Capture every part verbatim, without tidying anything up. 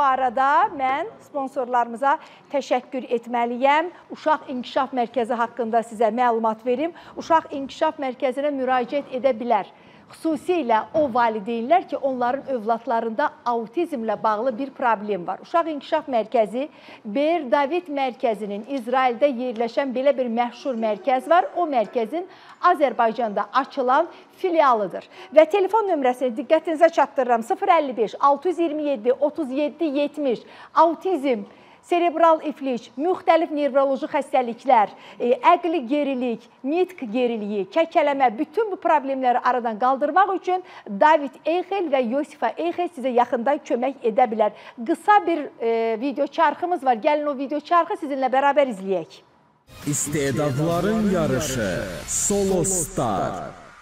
arada mən sponsorlarımıza təşəkkür etməliyəm. Uşaq İnkişaf Mərkəzi haqqında sizə məlumat verim. Uşaq İnkişaf Mərkəzinə müraciət edə bilər. Xüsusilə o valideynlər ki, onların övladlarında autizmlə bağlı bir problem var. Uşaq İnkişaf Mərkəzi Beer David Mərkəzinin İsraildə yerləşən belə bir məşhur mərkəz var. O mərkəzin Azərbaycanda açılan filialıdır. Və telefon nömrəsini diqqətinizə çatdırıram. sıfır əlli beş altı yüz iyirmi yeddi otuz yeddi yetmiş autizm, serebral iflic, müxtəlif nevroloji xəstəliklər, e, əqli gerilik, nitq geriliyi, kəkələmə, bütün bu problemləri aradan qaldırmaq üçün David Eyxel və Yosifa Eyxel sizə yaxından kömək edə bilər. Qısa bir e, video çarxımız var. Gəlin o video çarxı sizinlə bərabər izləyək. İstedadların yarışı Solo Star.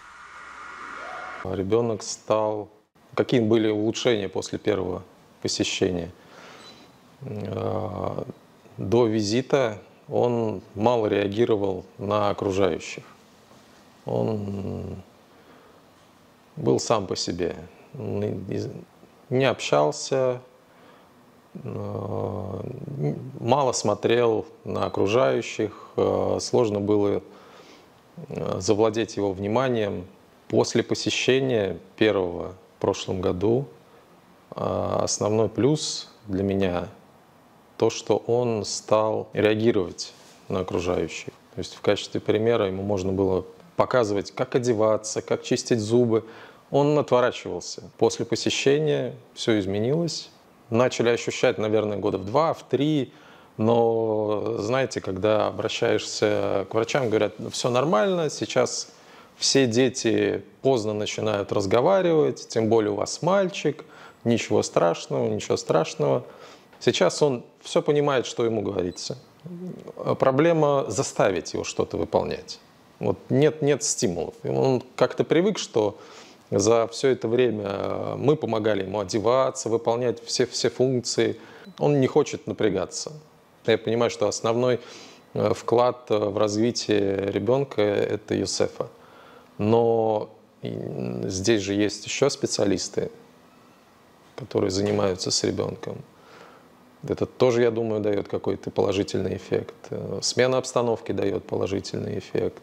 Ребенок стал... Какие были улучшения после первого посещения? До визита он мало реагировал на окружающих. Он был сам по себе. Не общался, мало смотрел на окружающих. Сложно было завладеть его вниманием. После посещения первого в прошлом году основной плюс для меня то, что он стал реагировать на окружающих. То есть в качестве примера ему можно было показывать, как одеваться, как чистить зубы. Он отворачивался. После посещения все изменилось. Начали ощущать, наверное, года в два, в три. Но, знаете, когда обращаешься к врачам, говорят, все нормально, сейчас все дети поздно начинают разговаривать, тем более у вас мальчик, ничего страшного, ничего страшного. Сейчас он все понимает, что ему говорится. Проблема заставить его что-то выполнять. Вот нет, нет стимулов. Он как-то привык, что за все это время мы помогали ему одеваться, выполнять все, все функции. Он не хочет напрягаться. Я понимаю, что основной вклад в развитие ребенка – это Йосефа. Но здесь же есть еще специалисты, которые занимаются с ребенком. Это тоже, я думаю, дает какой-то положительный эффект. Смена обстановки дает положительный эффект.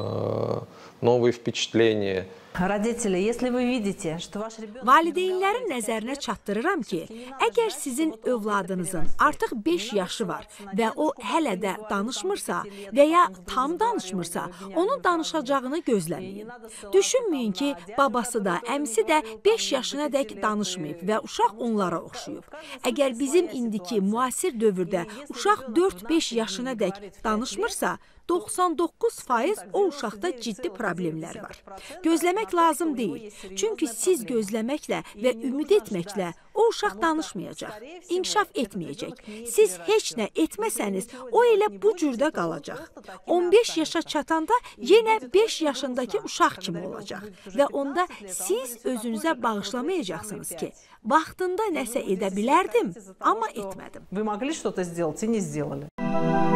Новые впечатления. Родители, если вы видите, что ваш ребенок... Valideynlərin nəzərinə çatdırıram ki, əgər sizin övladınızın artıq beş yaşı var və o hələ də danışmırsa və ya tam danışmırsa, onun danışacağını gözləməyin. Düşünməyin ki, babası da, əmsi də beş yaşına dək danışmayıb və uşaq onlara oxşuyub. Əgər bizim indiki müasir dövrdə uşaq dörd beş yaşına dək danışmırsa, doxsan doqquz faiz o uşaqda ciddi problemlər var. Gözləmək lazım deyil. Çünki siz gözləməklə və ümid etməklə o uşaq danışmayacaq, inkişaf etməyəcək. Siz heç nə etməsəniz, o elə bu cürdə qalacaq. on beş yaşa çatanda yenə beş yaşındakı uşaq kimi olacaq. Və onda siz özünüzə bağışlamayacaqsınız ki, vaxtında nəsə edə bilərdim, amma etmədim. Вы могли что-то сделать и не сделали.